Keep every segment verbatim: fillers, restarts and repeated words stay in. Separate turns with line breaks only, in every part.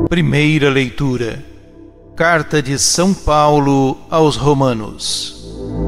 Primeira leitura. Carta de São Paulo aos Romanos.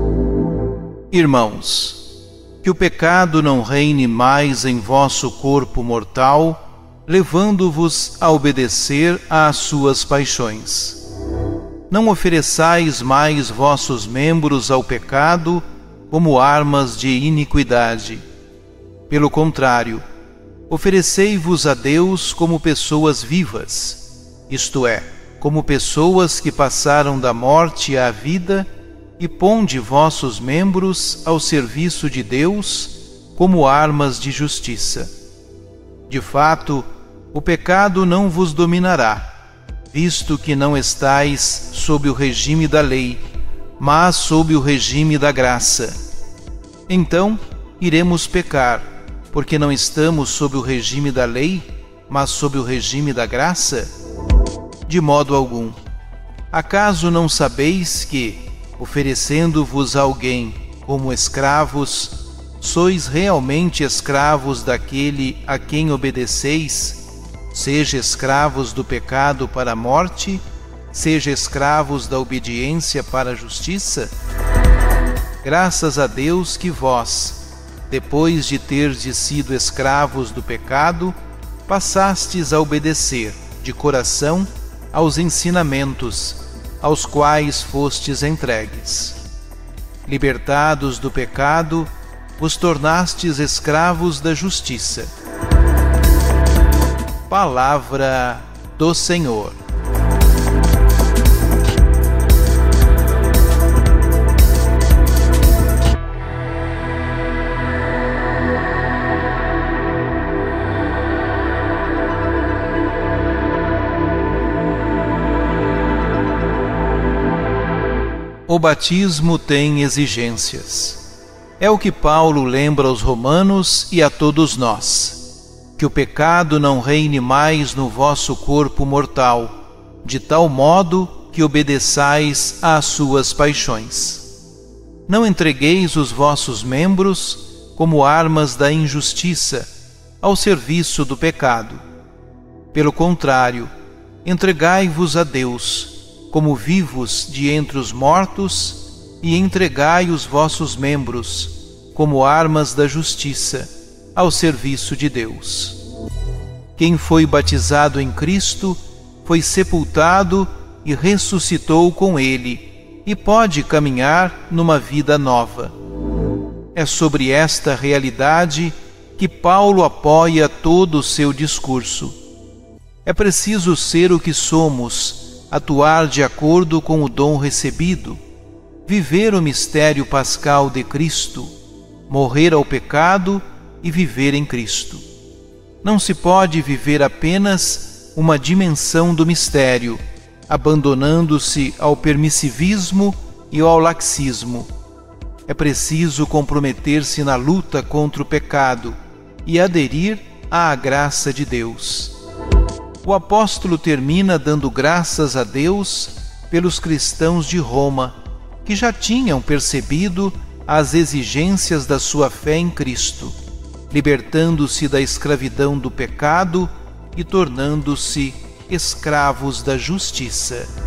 Irmãos, que o pecado não reine mais em vosso corpo mortal, levando-vos a obedecer às suas paixões. Não ofereçais mais vossos membros ao pecado como armas de iniquidade. Pelo contrário, oferecei-vos a Deus como pessoas vivas, isto é, como pessoas que passaram da morte à vida, e ponde vossos membros ao serviço de Deus como armas de justiça. De fato, o pecado não vos dominará, visto que não estais sob o regime da lei, mas sob o regime da graça. Então, iremos pecar, porque não estamos sob o regime da lei, mas sob o regime da graça? De modo algum. Acaso não sabeis que, oferecendo-vos a alguém como escravos, sois realmente escravos daquele a quem obedeceis, seja escravos do pecado para a morte, seja escravos da obediência para a justiça? Graças a Deus que vós, depois de terdes sido escravos do pecado, passastes a obedecer, de coração, aos ensinamentos, aos quais fostes entregues. Libertados do pecado, vos tornastes escravos da justiça. Palavra do Senhor. O batismo tem exigências. É o que Paulo lembra aos romanos e a todos nós, que o pecado não reine mais no vosso corpo mortal, de tal modo que obedeçais às suas paixões. Não entregueis os vossos membros como armas da injustiça ao serviço do pecado. Pelo contrário, entregai-vos a Deus, como vivos de entre os mortos, e entregai os vossos membros, como armas da justiça, ao serviço de Deus. Quem foi batizado em Cristo, foi sepultado e ressuscitou com Ele, e pode caminhar numa vida nova. É sobre esta realidade que Paulo apoia todo o seu discurso. É preciso ser o que somos, atuar de acordo com o dom recebido, viver o mistério pascal de Cristo, morrer ao pecado e viver em Cristo. Não se pode viver apenas uma dimensão do mistério, abandonando-se ao permissivismo e ao laxismo. É preciso comprometer-se na luta contra o pecado e aderir à graça de Deus. O apóstolo termina dando graças a Deus pelos cristãos de Roma, que já tinham percebido as exigências da sua fé em Cristo, libertando-se da escravidão do pecado e tornando-se escravos da justiça.